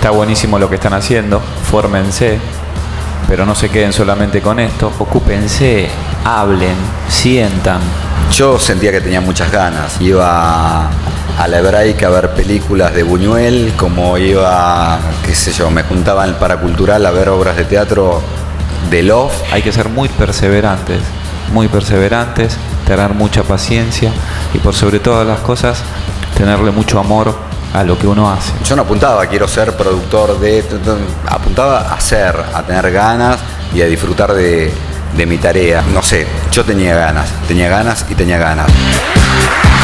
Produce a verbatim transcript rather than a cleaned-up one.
está buenísimo lo que están haciendo, fórmense, pero no se queden solamente con esto, ocúpense, hablen, sientan. Yo sentía que tenía muchas ganas. Iba a la Hebraica a ver películas de Buñuel, como iba, qué sé yo, me juntaba en el Paracultural a ver obras de teatro de Love. Hay que ser muy perseverantes, muy perseverantes, tener mucha paciencia y por sobre todas las cosas, tenerle mucho amor a lo que uno hace. Yo no apuntaba, quiero ser productor de... Apuntaba a hacer, a tener ganas y a disfrutar de, de mi tarea. No sé, yo tenía ganas, tenía ganas y tenía ganas.